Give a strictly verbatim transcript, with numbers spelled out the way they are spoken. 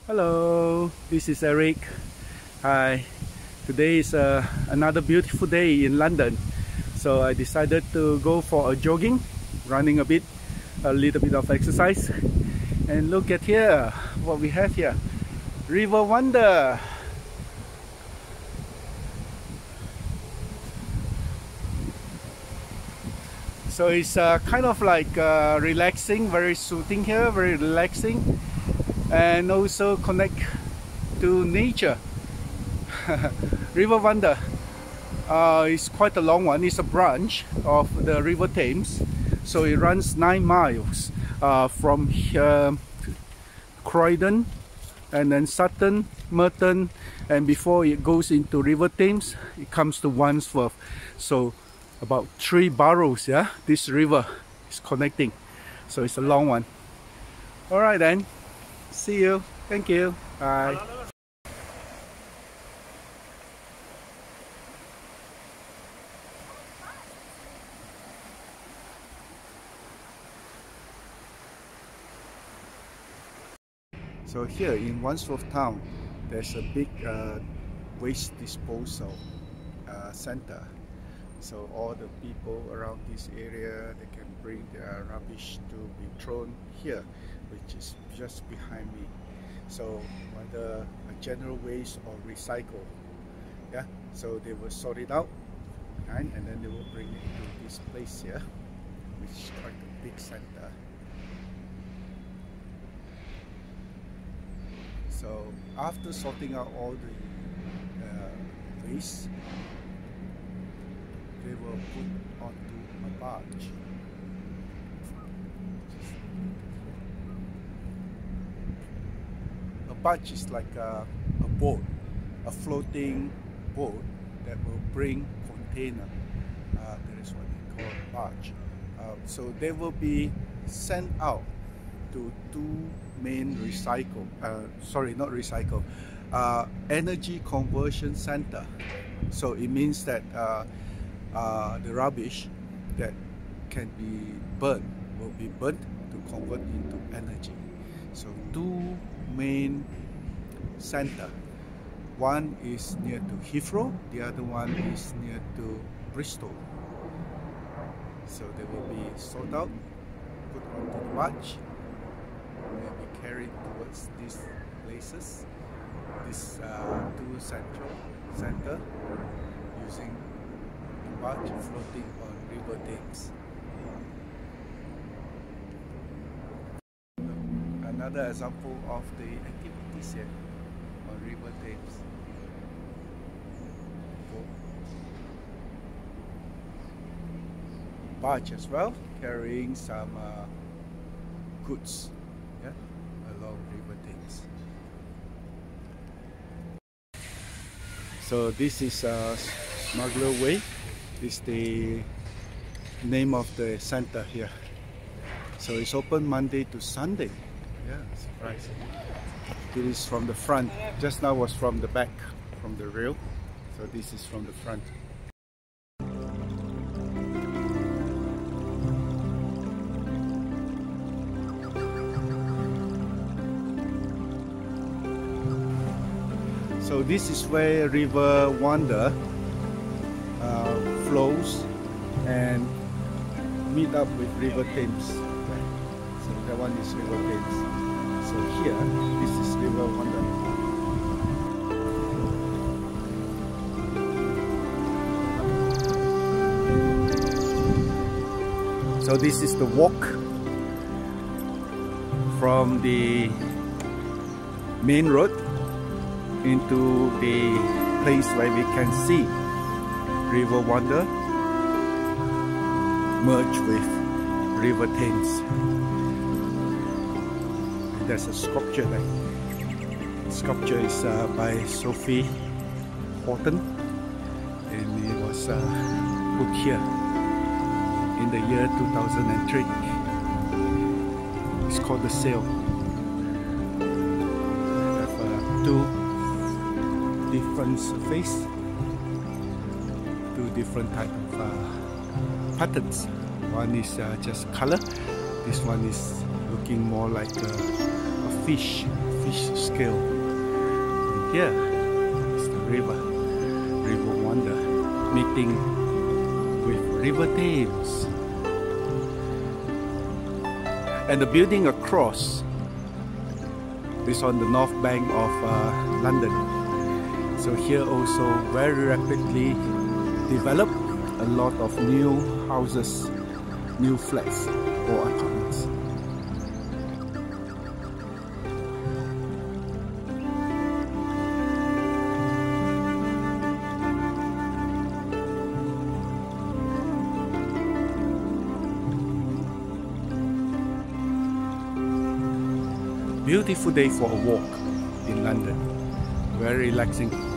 Hello, this is Eric. Hi. Today is uh, another beautiful day in London. So I decided to go for a jogging, running a bit, a little bit of exercise. And look at here, what we have here. River Wandle. So it's uh, kind of like uh, relaxing, very soothing here, very relaxing. And also connect to nature. River Wandle uh, is quite a long one. It's a branch of the River Thames, so it runs nine miles uh, from here, Croydon, and then Sutton, Merton, and before it goes into River Thames, it comes to Wandsworth. So about three boroughs, yeah, this river is connecting. So it's a long one. All right then. See you. Thank you. Bye. So here in Wandsworth town, there's a big uh, waste disposal uh, center. So all the people around this area, they can bring their rubbish to be thrown here, which is just behind me. So whether a general waste or recycle, yeah. So they will sort it out behind, and then they will bring it to this place here, which is quite a big center. So after sorting out all the uh, waste, they will put onto a barge. A barge is like a, a boat, a floating boat that will bring container. Uh, that is what they call a barge. Uh, so they will be sent out to two main recycle, uh, sorry, not recycle, uh, energy conversion center. So it means that uh, uh, the rubbish that can be burned will be burnt to convert into energy. So two main center. One is near to Heathrow, the other one is near to Bristol. So they will be sorted out, put onto the barge, and be carried towards these places, this uh, two central center, using the barge floating on River Thames. Another example of the activities here on River Thames. Barge as well, carrying some uh, goods, yeah, along River Thames. So this is uh, Smuggler Way. This is the name of the center here. So it's open Monday to Sunday. Yeah, surprising. It is from the front. Just now was from the back, from the rail. So this is from the front. So this is where River Wandle uh, flows and meet up with River Thames. So that one is River Thames. So here, this is River Wandle. So this is the walk from the main road into the place where we can see River Wandle merge with River Thames. And there's a sculpture there. The sculpture is uh, by Sophie Horton, and it was uh, put here in the year two thousand three. It's called the Sail. We have uh, two different surface, two different type of uh, patterns. One is uh, just color. This one is looking more like a, a fish fish scale. And here is the river, River Wandle, meeting with River Thames. And the building across is on the north bank of uh, London. So here also very rapidly developed, a lot of new houses, new flats or apartments. Beautiful day for a walk in London, very relaxing.